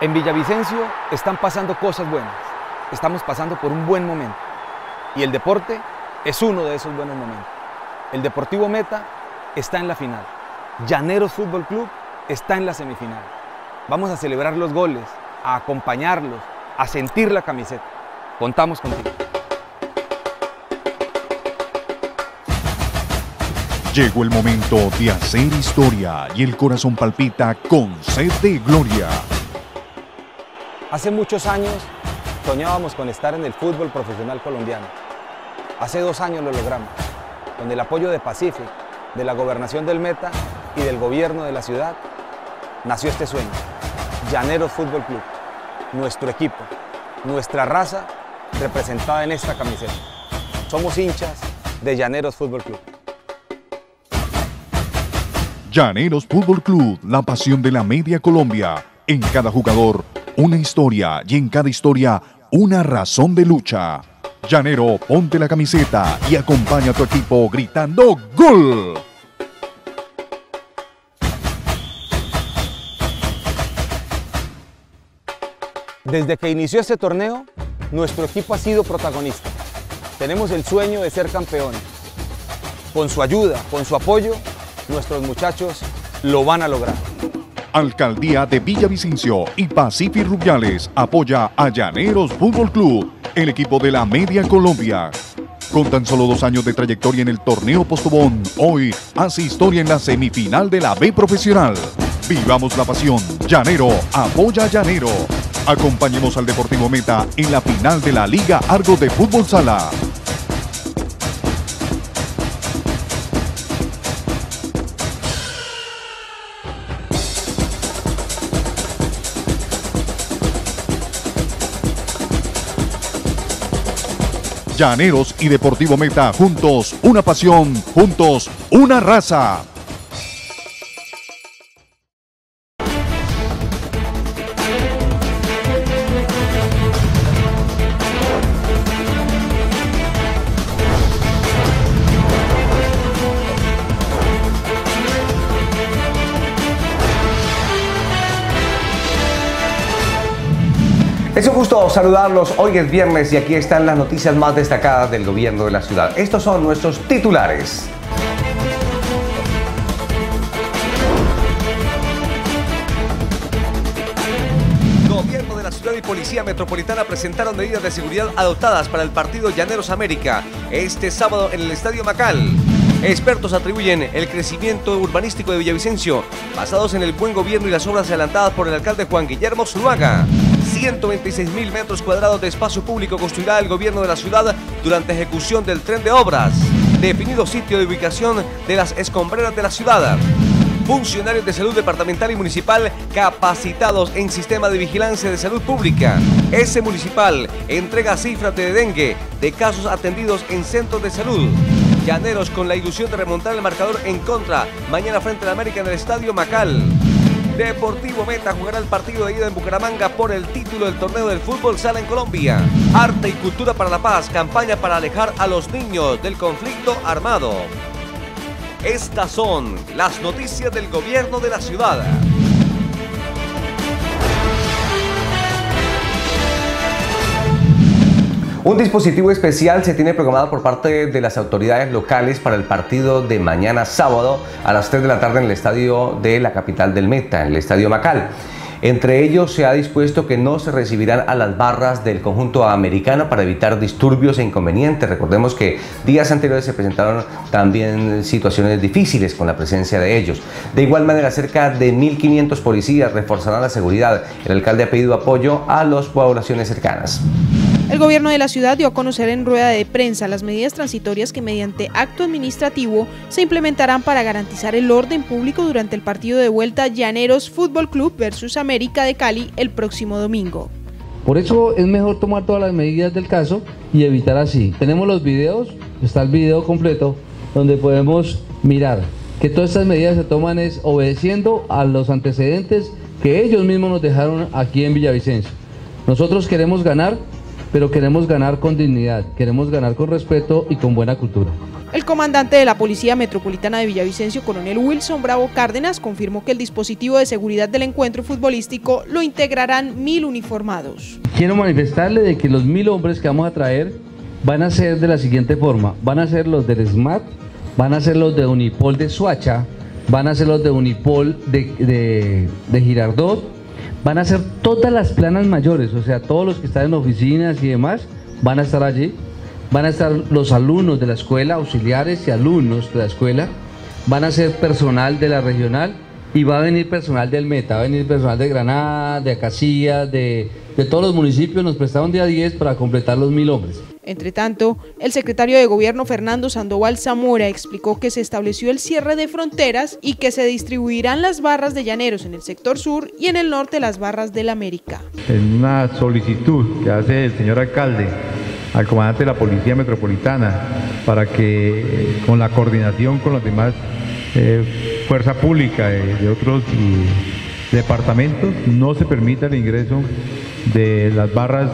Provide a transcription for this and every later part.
En Villavicencio están pasando cosas buenas, estamos pasando por un buen momento y el deporte es uno de esos buenos momentos. El Deportivo Meta está en la final, Llaneros Fútbol Club está en la semifinal. Vamos a celebrar los goles, a acompañarlos, a sentir la camiseta. Contamos contigo. Llegó el momento de hacer historia y el corazón palpita con sed de gloria. Hace muchos años soñábamos con estar en el fútbol profesional colombiano. Hace 2 años lo logramos, con el apoyo de Pacific, de la Gobernación del Meta y del gobierno de la ciudad, nació este sueño. Llaneros Fútbol Club, nuestro equipo, nuestra raza representada en esta camiseta. Somos hinchas de Llaneros Fútbol Club. Llaneros Fútbol Club, la pasión de la media Colombia. En cada jugador, una historia y en cada historia, una razón de lucha. Llanero, ponte la camiseta y acompaña a tu equipo gritando ¡Gol! Desde que inició este torneo, nuestro equipo ha sido protagonista. Tenemos el sueño de ser campeones. Con su ayuda, con su apoyo, nuestros muchachos lo van a lograr. Alcaldía de Villavicencio y Pacific Rubiales apoya a Llaneros Fútbol Club, el equipo de la media Colombia. Con tan solo 2 años de trayectoria en el torneo Postobón, hoy hace historia en la semifinal de la B Profesional. Vivamos la pasión. Llanero apoya a Llanero. Acompañemos al Deportivo Meta en la final de la Liga Argos de Fútbol Sala. Llaneros y Deportivo Meta, juntos una pasión, juntos una raza. Es un gusto saludarlos, hoy es viernes y aquí están las noticias más destacadas del gobierno de la ciudad. Estos son nuestros titulares. Gobierno de la ciudad y Policía Metropolitana presentaron medidas de seguridad adoptadas para el partido Llaneros América este sábado en el Estadio Macal. Expertos atribuyen el crecimiento urbanístico de Villavicencio basados en el buen gobierno y las obras adelantadas por el alcalde Juan Guillermo Zuluaga. 126.000 metros cuadrados de espacio público construirá el gobierno de la ciudad durante ejecución del tren de obras. Definido sitio de ubicación de las escombreras de la ciudad. Funcionarios de salud departamental y municipal capacitados en sistema de vigilancia de salud pública. Ese municipal entrega cifras de dengue de casos atendidos en centros de salud. Llaneros con la ilusión de remontar el marcador en contra mañana frente al América en el Estadio Macal. Deportivo Meta jugará el partido de ida en Bucaramanga por el título del torneo del fútbol sala en Colombia. Arte y cultura para la paz, campaña para alejar a los niños del conflicto armado. Estas son las noticias del gobierno de la ciudad. Un dispositivo especial se tiene programado por parte de las autoridades locales para el partido de mañana sábado a las 3 de la tarde en el estadio de la capital del Meta, en el Estadio Macal. Entre ellos se ha dispuesto que no se recibirán a las barras del conjunto americano para evitar disturbios e inconvenientes. Recordemos que días anteriores se presentaron también situaciones difíciles con la presencia de ellos. De igual manera, cerca de 1.500 policías reforzarán la seguridad. El alcalde ha pedido apoyo a las poblaciones cercanas. El gobierno de la ciudad dio a conocer en rueda de prensa las medidas transitorias que mediante acto administrativo se implementarán para garantizar el orden público durante el partido de vuelta Llaneros Fútbol Club versus América de Cali el próximo domingo. Por eso es mejor tomar todas las medidas del caso y evitar así. Tenemos los videos, está el video completo donde podemos mirar que todas estas medidas se toman es obedeciendo a los antecedentes que ellos mismos nos dejaron aquí en Villavicencio. Nosotros queremos ganar, pero queremos ganar con dignidad, queremos ganar con respeto y con buena cultura. El comandante de la Policía Metropolitana de Villavicencio, coronel Wilson Bravo Cárdenas, confirmó que el dispositivo de seguridad del encuentro futbolístico lo integrarán 1000 uniformados. Quiero manifestarle de que los 1000 hombres que vamos a traer van a ser de la siguiente forma: van a ser los del SMAT, van a ser los de Unipol de Soacha, van a ser los de Unipol de Girardot, van a ser todas las planas mayores, o sea, todos los que están en oficinas y demás van a estar allí. Van a estar los alumnos de la escuela, auxiliares y alumnos de la escuela, van a ser personal de la regional y va a venir personal del Meta, va a venir personal de Granada, de Acacias, de todos los municipios. Nos prestaron día 10 para completar los 1000 hombres. Entre tanto, el secretario de Gobierno Fernando Sandoval Zamora explicó que se estableció el cierre de fronteras y que se distribuirán las barras de Llaneros en el sector sur y en el norte las barras del América. En una solicitud que hace el señor alcalde al comandante de la Policía Metropolitana para que con la coordinación con los demás fuerza pública de otros departamentos no se permita el ingreso de las barras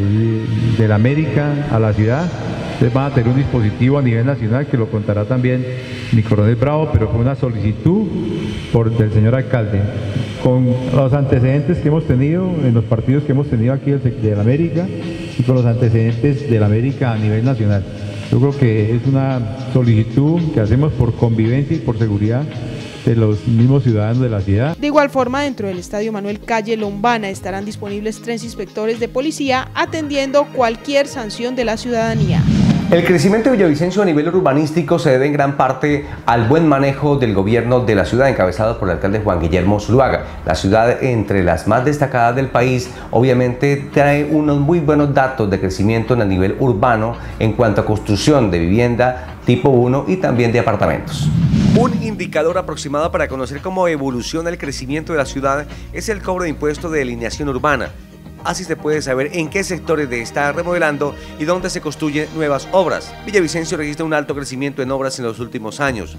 de la América a la ciudad. Ustedes van a tener un dispositivo a nivel nacional que lo contará también mi coronel Bravo, pero fue una solicitud del señor alcalde. Con los antecedentes que hemos tenido en los partidos que hemos tenido aquí de la América y con los antecedentes de la América a nivel nacional. Yo creo que es una solicitud que hacemos por convivencia y por seguridad de los mismos ciudadanos de la ciudad. De igual forma, dentro del Estadio Manuel Calle Lombana estarán disponibles 3 inspectores de policía atendiendo cualquier sanción de la ciudadanía. El crecimiento de Villavicencio a nivel urbanístico se debe en gran parte al buen manejo del gobierno de la ciudad, encabezado por el alcalde Juan Guillermo Zuluaga. La ciudad, entre las más destacadas del país, obviamente trae unos muy buenos datos de crecimiento en el nivel urbano en cuanto a construcción de vivienda tipo 1 y también de apartamentos. Un indicador aproximado para conocer cómo evoluciona el crecimiento de la ciudad es el cobro de impuesto de delineación urbana. Así se puede saber en qué sectores se está remodelando y dónde se construyen nuevas obras. Villavicencio registra un alto crecimiento en obras en los últimos años.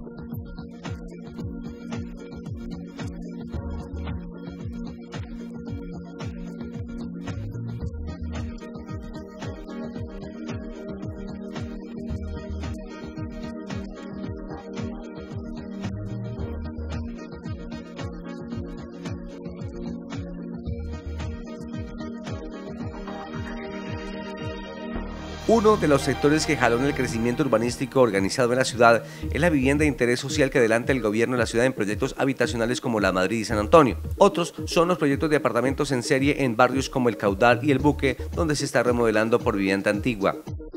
Uno de los sectores que jaló en el crecimiento urbanístico organizado en la ciudad es la vivienda de interés social que adelanta el gobierno de la ciudad en proyectos habitacionales como La Madrid y San Antonio. Otros son los proyectos de apartamentos en serie en barrios como El Caudal y El Buque, donde se está remodelando por vivienda antigua.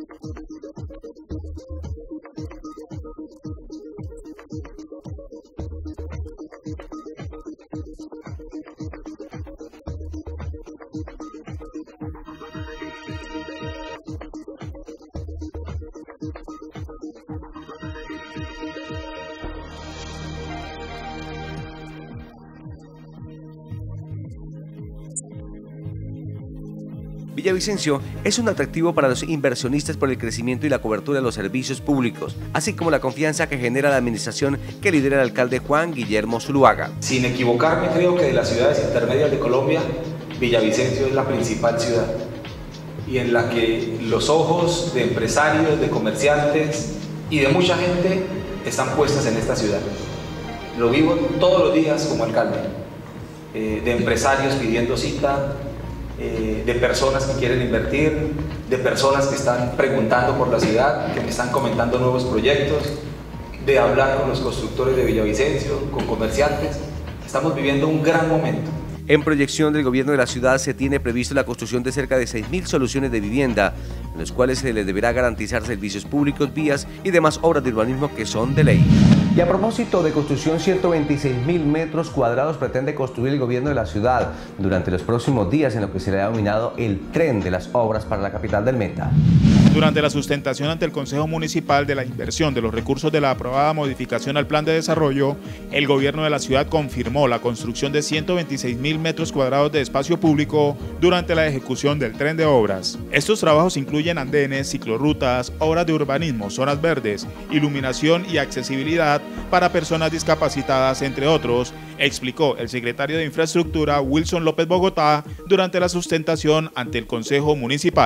Villavicencio es un atractivo para los inversionistas por el crecimiento y la cobertura de los servicios públicos, así como la confianza que genera la administración que lidera el alcalde Juan Guillermo Zuluaga. Sin equivocarme, creo que de las ciudades intermedias de Colombia, Villavicencio es la principal ciudad y en la que los ojos de empresarios, de comerciantes y de mucha gente están puestas en esta ciudad. Lo vivo todos los días como alcalde, de empresarios pidiendo cita, de personas que quieren invertir, de personas que están preguntando por la ciudad, que me están comentando nuevos proyectos, de hablar con los constructores de Villavicencio, con comerciantes. Estamos viviendo un gran momento. En proyección del gobierno de la ciudad se tiene previsto la construcción de cerca de 6.000 soluciones de vivienda, en las cuales se les deberá garantizar servicios públicos, vías y demás obras de urbanismo que son de ley. Y a propósito de construcción, 126.000 metros cuadrados pretende construir el gobierno de la ciudad durante los próximos días en lo que se le ha denominado el tren de las obras para la capital del Meta. Durante la sustentación ante el Consejo Municipal de la inversión de los recursos de la aprobada modificación al Plan de Desarrollo, el gobierno de la ciudad confirmó la construcción de 126.000 metros cuadrados de espacio público durante la ejecución del tren de obras. Estos trabajos incluyen andenes, ciclorrutas, obras de urbanismo, zonas verdes, iluminación y accesibilidad para personas discapacitadas, entre otros, explicó el secretario de Infraestructura Wilson López Bogotá durante la sustentación ante el Consejo Municipal.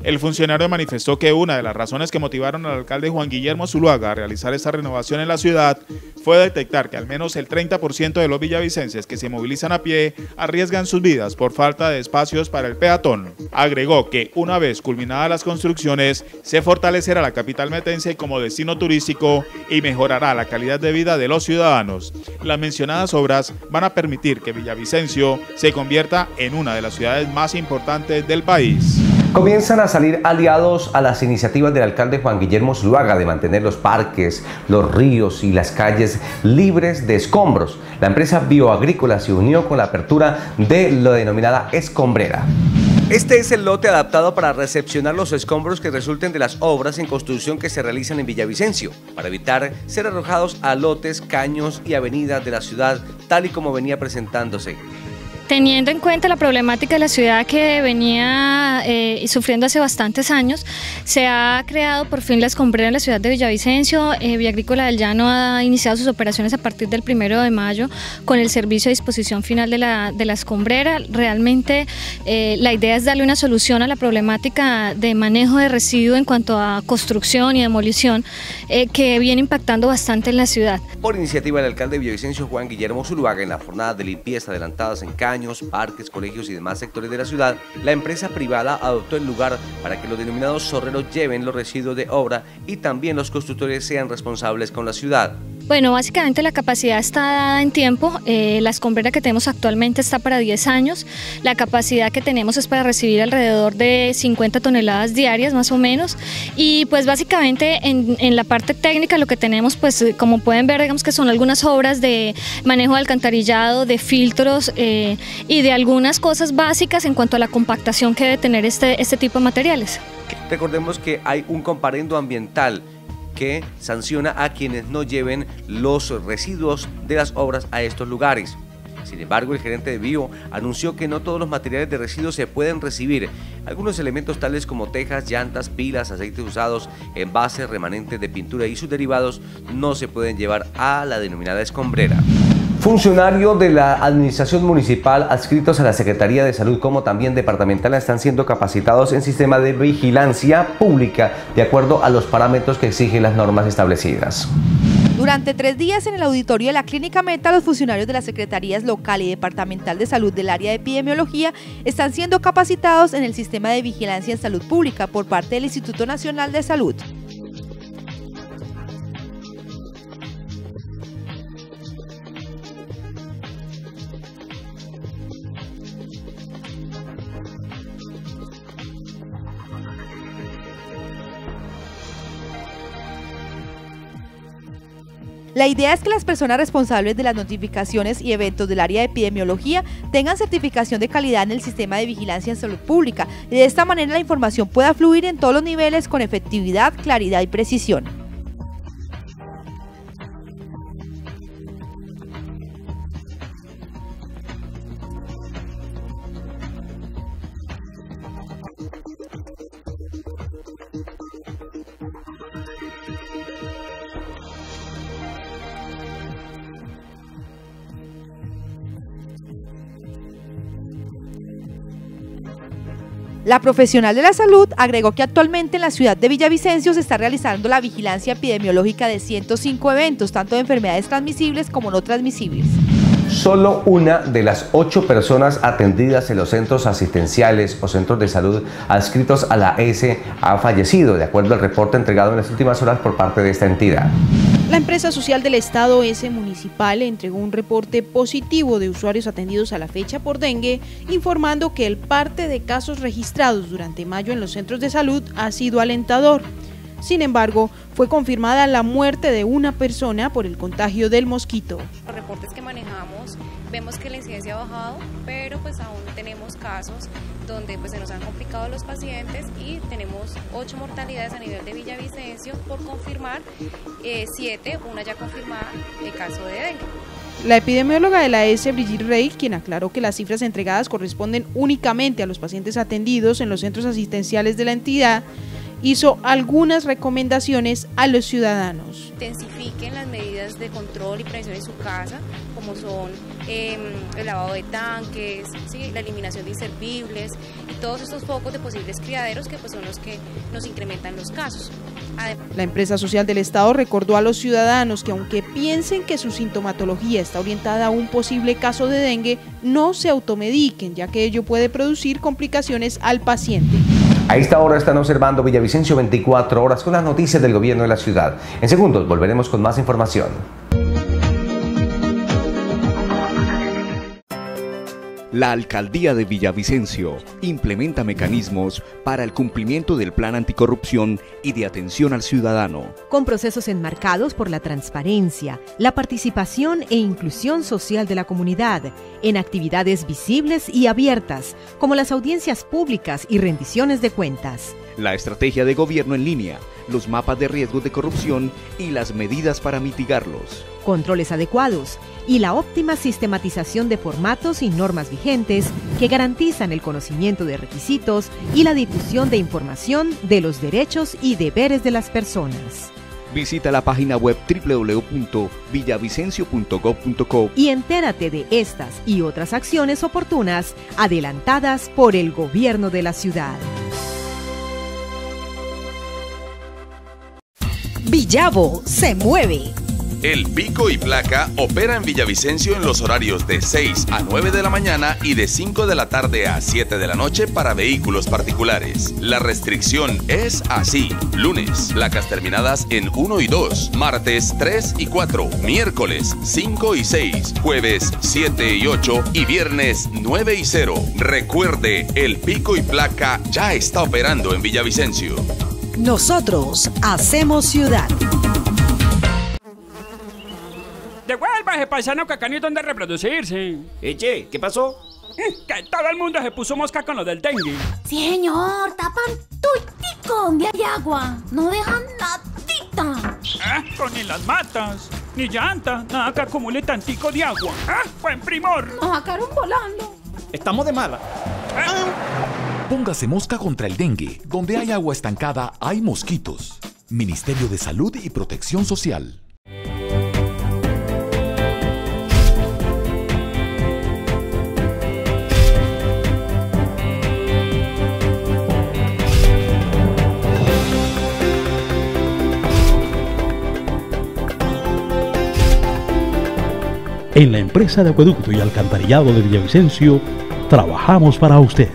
El funcionario manifestó que una de las razones que motivaron al alcalde Juan Guillermo Zuluaga a realizar esta renovación en la ciudad fue detectar que al menos el 30% de los villavicenses que se movilizan a pie arriesgan sus vidas por falta de espacios para el peatón. Agregó que una vez culminadas las construcciones, se fortalecerá la capital metense como destino turístico y mejorará la calidad de vida de los ciudadanos. Las mencionadas obras van a permitir que Villavicencio se convierta en una de las ciudades más importantes del país. Comienzan a salir aliados a las iniciativas del alcalde Juan Guillermo Zuluaga de mantener los parques, los ríos y las calles libres de escombros. La empresa bioagrícola se unió con la apertura de la denominada escombrera. Este es el lote adaptado para recepcionar los escombros que resulten de las obras en construcción que se realizan en Villavicencio, para evitar ser arrojados a lotes, caños y avenidas de la ciudad, tal y como venía presentándose. Teniendo en cuenta la problemática de la ciudad que venía sufriendo hace bastantes años, se ha creado por fin la escombrera en la ciudad de Villavicencio. Viagrícola del Llano ha iniciado sus operaciones a partir del 1 de mayo con el servicio a disposición final de la escombrera. Realmente la idea es darle una solución a la problemática de manejo de residuos en cuanto a construcción y demolición que viene impactando bastante en la ciudad. Por iniciativa del alcalde de Villavicencio, Juan Guillermo Zuluaga, en la jornada de limpieza adelantadas en parques, colegios y demás sectores de la ciudad, la empresa privada adoptó el lugar para que los denominados zorreros lleven los residuos de obra y también los constructores sean responsables con la ciudad. Bueno, básicamente la capacidad está dada en tiempo. La escombrera que tenemos actualmente está para 10 años. La capacidad que tenemos es para recibir alrededor de 50 toneladas diarias más o menos. Y pues básicamente en la parte técnica lo que tenemos, pues como pueden ver, digamos que son algunas obras de manejo de alcantarillado, de filtros y de algunas cosas básicas en cuanto a la compactación que debe tener este tipo de materiales. Recordemos que hay un comparendo ambiental que sanciona a quienes no lleven los residuos de las obras a estos lugares. Sin embargo, el gerente de Bio anunció que no todos los materiales de residuos se pueden recibir. Algunos elementos tales como tejas, llantas, pilas, aceites usados, envases, remanentes de pintura y sus derivados no se pueden llevar a la denominada escombrera. Funcionarios de la administración municipal adscritos a la Secretaría de Salud como también departamental están siendo capacitados en sistema de vigilancia pública de acuerdo a los parámetros que exigen las normas establecidas. Durante 3 días en el auditorio de la Clínica Meta, los funcionarios de las Secretarías Local y Departamental de Salud del área de epidemiología están siendo capacitados en el sistema de vigilancia en salud pública por parte del Instituto Nacional de Salud. La idea es que las personas responsables de las notificaciones y eventos del área de epidemiología tengan certificación de calidad en el sistema de vigilancia en salud pública y de esta manera la información pueda fluir en todos los niveles con efectividad, claridad y precisión. La profesional de la salud agregó que actualmente en la ciudad de Villavicencio se está realizando la vigilancia epidemiológica de 105 eventos, tanto de enfermedades transmisibles como no transmisibles. Solo una de las 8 personas atendidas en los centros asistenciales o centros de salud adscritos a la ES ha fallecido, de acuerdo al reporte entregado en las últimas horas por parte de esta entidad. La empresa social del Estado ES Municipal entregó un reporte positivo de usuarios atendidos a la fecha por dengue, informando que el parte de casos registrados durante mayo en los centros de salud ha sido alentador. Sin embargo, fue confirmada la muerte de una persona por el contagio del mosquito. Los reportes que manejamos, vemos que la incidencia ha bajado, pero pues aún tenemos casos donde pues se nos han complicado los pacientes y tenemos 8 mortalidades a nivel de Villavicencio por confirmar, 7, una ya confirmada, el caso de dengue. La epidemióloga de la ES, Brigitte Rey, quien aclaró que las cifras entregadas corresponden únicamente a los pacientes atendidos en los centros asistenciales de la entidad, hizo algunas recomendaciones a los ciudadanos. Intensifiquen las medidas de control y prevención en su casa, como son el lavado de tanques, ¿sí?, la eliminación de inservibles y todos estos focos de posibles criaderos que pues son los que nos incrementan los casos. La empresa social del Estado recordó a los ciudadanos que aunque piensen que su sintomatología está orientada a un posible caso de dengue, no se automediquen, ya que ello puede producir complicaciones al paciente. A esta hora están observando Villavicencio 24 horas con las noticias del gobierno de la ciudad. En segundos volveremos con más información. La Alcaldía de Villavicencio implementa mecanismos para el cumplimiento del Plan Anticorrupción y de atención al ciudadano. Con procesos enmarcados por la transparencia, la participación e inclusión social de la comunidad, en actividades visibles y abiertas, como las audiencias públicas y rendiciones de cuentas. La estrategia de gobierno en línea, los mapas de riesgos de corrupción y las medidas para mitigarlos. Controles adecuados y la óptima sistematización de formatos y normas vigentes que garantizan el conocimiento de requisitos y la difusión de información de los derechos y deberes de las personas. Visita la página web www.villavicencio.gov.co y entérate de estas y otras acciones oportunas adelantadas por el gobierno de la ciudad. Villavo se mueve. El Pico y Placa opera en Villavicencio en los horarios de 6 a 9 de la mañana y de 5 de la tarde a 7 de la noche para vehículos particulares. La restricción es así: lunes, placas terminadas en 1 y 2, martes 3 y 4, miércoles 5 y 6, jueves 7 y 8 y viernes 9 y 0. Recuerde, el Pico y Placa ya está operando en Villavicencio. Nosotros hacemos ciudad. Devuélvase, paisano, que acá no hay donde reproducirse. Che, ¿qué pasó? Que todo el mundo se puso mosca con lo del dengue. Sí, señor, tapan tuitico donde hay agua. No dejan nadita. Con ni las matas, ni llanta, nada que acumule tantico de agua. Buen primor. Nos sacaron volando. Estamos de mala. Póngase mosca contra el dengue. Donde hay agua estancada, hay mosquitos. Ministerio de Salud y Protección Social. En la empresa de acueducto y alcantarillado de Villavicencio, trabajamos para usted.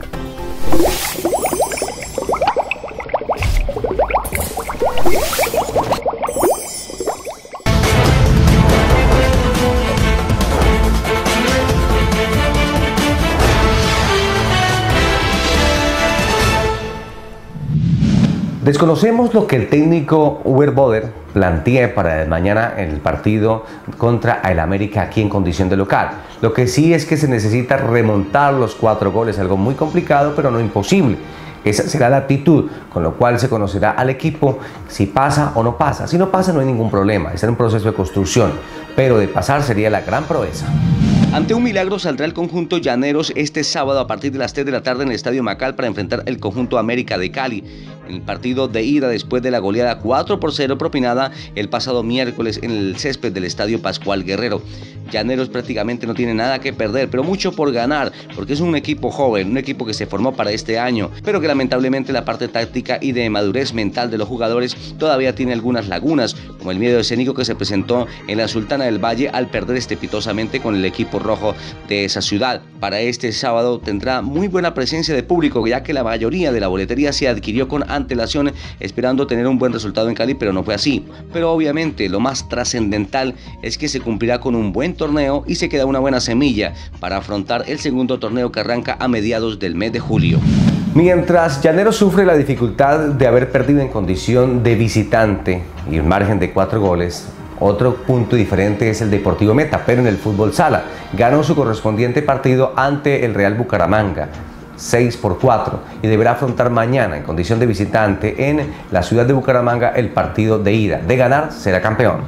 Desconocemos lo que el técnico Uber Boder plantea para mañana en el partido contra el América aquí en condición de local. Lo que sí es que se necesita remontar los 4 goles, algo muy complicado pero no imposible. Esa será la actitud, con lo cual se conocerá al equipo si pasa o no pasa. Si no pasa no hay ningún problema, está en un proceso de construcción, pero de pasar sería la gran proeza. Ante un milagro saldrá el conjunto Llaneros este sábado a partir de las 3 de la tarde en el Estadio Macal para enfrentar el conjunto América de Cali en el partido de ida después de la goleada 4-0 propinada el pasado miércoles en el césped del Estadio Pascual Guerrero. Llaneros prácticamente no tiene nada que perder, pero mucho por ganar, porque es un equipo joven, un equipo que se formó para este año, pero que lamentablemente la parte táctica y de madurez mental de los jugadores todavía tiene algunas lagunas, como el miedo escénico que se presentó en la Sultana del Valle al perder estrepitosamente con el equipo rojo de esa ciudad. Para este sábado tendrá muy buena presencia de público, ya que la mayoría de la boletería se adquirió con antelación, esperando tener un buen resultado en Cali, pero no fue así. Pero obviamente lo más trascendental es que se cumplirá con un buen torneo y se queda una buena semilla para afrontar el segundo torneo que arranca a mediados del mes de julio. Mientras Llaneros sufre la dificultad de haber perdido en condición de visitante y un margen de 4 goles, otro punto diferente es el Deportivo Meta, pero en el fútbol sala. Ganó su correspondiente partido ante el Real Bucaramanga, 6-4, y deberá afrontar mañana en condición de visitante en la ciudad de Bucaramanga el partido de ida. De ganar, será campeón.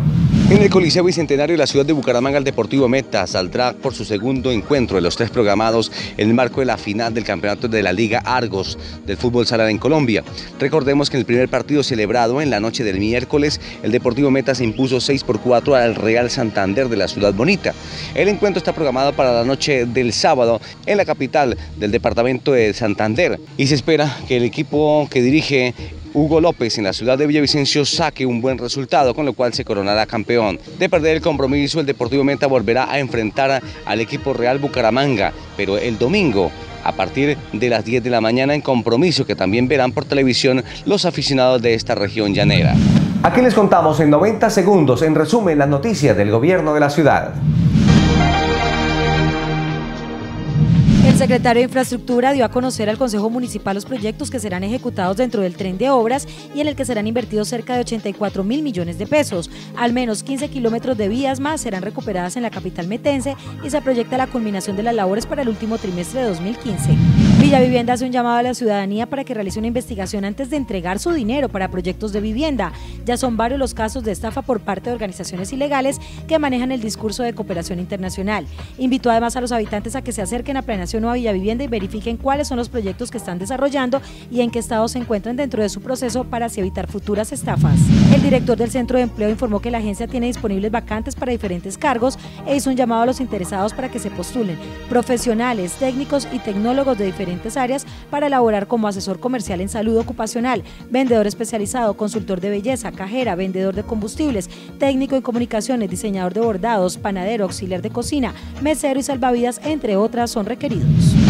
En el Coliseo Bicentenario de la ciudad de Bucaramanga, el Deportivo Meta saldrá por su segundo encuentro de los 3 programados en el marco de la final del campeonato de la Liga Argos del fútbol sala en Colombia. Recordemos que en el primer partido celebrado en la noche del miércoles, el Deportivo Meta se impuso 6-4 al Real Santander de la Ciudad Bonita. El encuentro está programado para la noche del sábado en la capital del departamento de Santander y se espera que el equipo que dirige Hugo López en la ciudad de Villavicencio saque un buen resultado, con lo cual se coronará campeón. De perder el compromiso, el Deportivo Meta volverá a enfrentar al equipo Real Bucaramanga, pero el domingo a partir de las 10 de la mañana en compromiso que también verán por televisión los aficionados de esta región llanera. Aquí les contamos en 90 segundos, en resumen, las noticias del gobierno de la ciudad. El secretario de Infraestructura dio a conocer al Consejo Municipal los proyectos que serán ejecutados dentro del tren de obras y en el que serán invertidos cerca de 84.000 millones de pesos. Al menos 15 kilómetros de vías más serán recuperadas en la capital metense y se proyecta la culminación de las labores para el último trimestre de 2015. Villavivienda hace un llamado a la ciudadanía para que realice una investigación antes de entregar su dinero para proyectos de vivienda. Ya son varios los casos de estafa por parte de organizaciones ilegales que manejan el discurso de cooperación internacional. Invitó además a los habitantes a que se acerquen a Planeación o a Villavivienda y verifiquen cuáles son los proyectos que están desarrollando y en qué estado se encuentran dentro de su proceso para así evitar futuras estafas. El director del Centro de Empleo informó que la agencia tiene disponibles vacantes para diferentes cargos e hizo un llamado a los interesados para que se postulen profesionales, técnicos y tecnólogos de diferentes áreas para elaborar como asesor comercial en salud ocupacional, vendedor especializado, consultor de belleza, cajera, vendedor de combustibles, técnico en comunicaciones, diseñador de bordados, panadero, auxiliar de cocina, mesero y salvavidas, entre otras, son requeridos.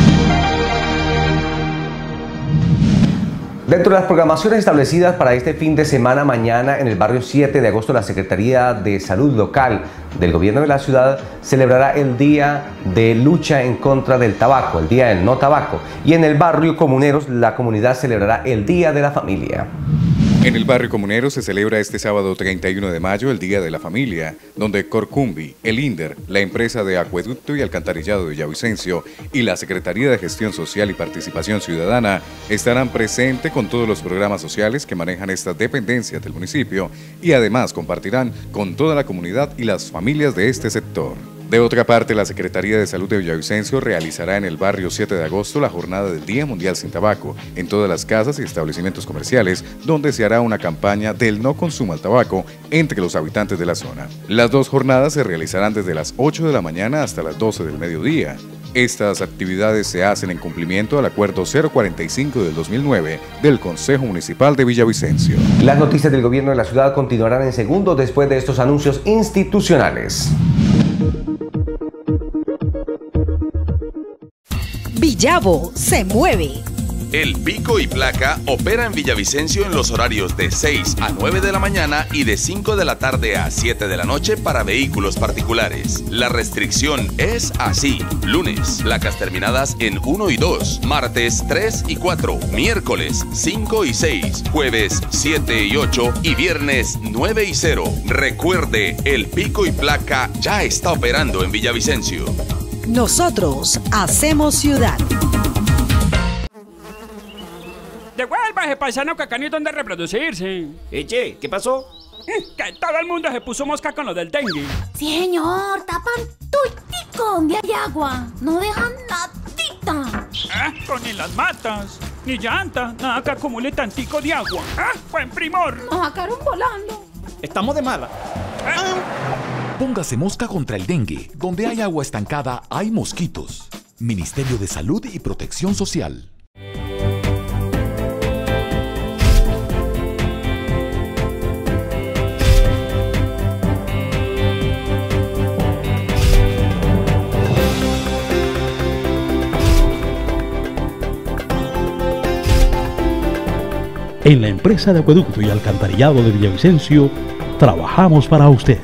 Dentro de las programaciones establecidas para este fin de semana, mañana en el barrio 7 de agosto, la Secretaría de Salud Local del Gobierno de la Ciudad celebrará el Día de Lucha en contra del Tabaco, el Día del No Tabaco. Y en el barrio Comuneros, la comunidad celebrará el Día de la Familia. En el barrio Comunero se celebra este sábado 31 de mayo el Día de la Familia, donde Corcumbi, el INDER, la empresa de acueducto y alcantarillado de Villavicencio y la Secretaría de Gestión Social y Participación Ciudadana estarán presentes con todos los programas sociales que manejan estas dependencias del municipio y además compartirán con toda la comunidad y las familias de este sector. De otra parte, la Secretaría de Salud de Villavicencio realizará en el barrio 7 de agosto la jornada del Día Mundial Sin Tabaco en todas las casas y establecimientos comerciales, donde se hará una campaña del no consumo al tabaco entre los habitantes de la zona. Las 2 jornadas se realizarán desde las 8 de la mañana hasta las 12 del mediodía. Estas actividades se hacen en cumplimiento al Acuerdo 045 del 2009 del Consejo Municipal de Villavicencio. Las noticias del gobierno de la ciudad continuarán en segundos después de estos anuncios institucionales. Villavo se mueve. El Pico y Placa opera en Villavicencio en los horarios de 6 a 9 de la mañana y de 5 de la tarde a 7 de la noche para vehículos particulares. La restricción es así: lunes, placas terminadas en 1 y 2, martes 3 y 4, miércoles 5 y 6, jueves 7 y 8 y viernes 9 y 0. Recuerde, el Pico y Placa ya está operando en Villavicencio. Nosotros hacemos ciudad. Devuélvase, paisano, que acá ni donde reproducirse. Che, ¿qué pasó? Que todo el mundo se puso mosca con lo del dengue. Sí, señor, tapan tuitico donde hay agua. No dejan nadita. Con ni las matas, ni llanta, nada que acumule tantico de agua. Buen primor. Nos sacaron volando. Estamos de mala. Póngase mosca contra el dengue. Donde hay agua estancada, hay mosquitos. Ministerio de Salud y Protección Social. En la empresa de acueducto y alcantarillado de Villavicencio, trabajamos para usted.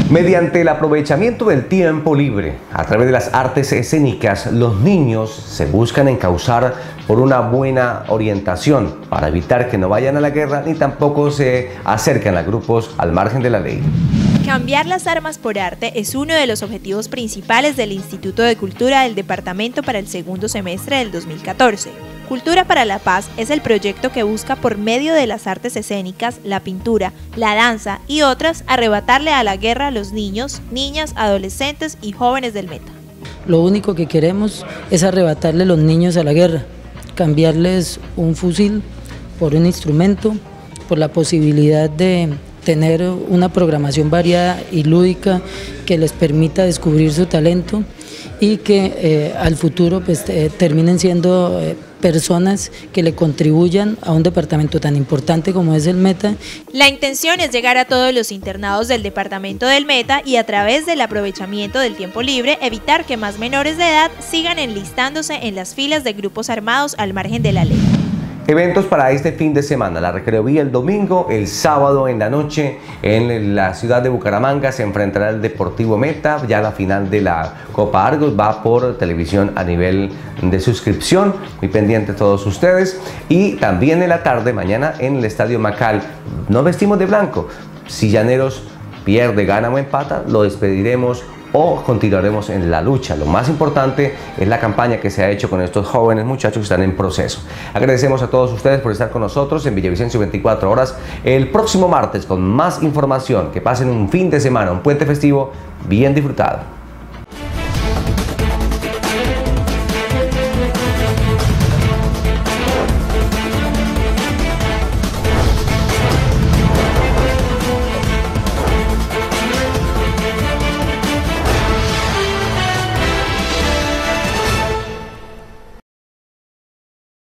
Mediante el aprovechamiento del tiempo libre, a través de las artes escénicas, los niños se buscan encauzar por una buena orientación para evitar que no vayan a la guerra ni tampoco se acerquen a grupos al margen de la ley. Cambiar las armas por arte es uno de los objetivos principales del Instituto de Cultura del Departamento para el segundo semestre del 2014. Cultura para la Paz es el proyecto que busca por medio de las artes escénicas, la pintura, la danza y otras arrebatarle a la guerra a los niños, niñas, adolescentes y jóvenes del Meta. Lo único que queremos es arrebatarle a los niños a la guerra, cambiarles un fusil por un instrumento, por la posibilidad de tener una programación variada y lúdica que les permita descubrir su talento y que al futuro pues, terminen siendo personas que le contribuyan a un departamento tan importante como es el Meta. La intención es llegar a todos los internados del departamento del Meta y a través del aprovechamiento del tiempo libre evitar que más menores de edad sigan enlistándose en las filas de grupos armados al margen de la ley. Eventos para este fin de semana, la Recreovía el domingo, el sábado en la noche en la ciudad de Bucaramanga se enfrentará el Deportivo Meta, ya la final de la Copa Argos va por televisión a nivel de suscripción, muy pendientes todos ustedes, y también en la tarde, mañana en el Estadio Macal, nos vestimos de blanco, si Llaneros pierde, gana o empata, lo despediremos o continuaremos en la lucha. Lo más importante es la campaña que se ha hecho con estos jóvenes muchachos que están en proceso. Agradecemos a todos ustedes por estar con nosotros en Villavicencio 24 horas. El próximo martes con más información. Que pasen un fin de semana, un puente festivo bien disfrutado.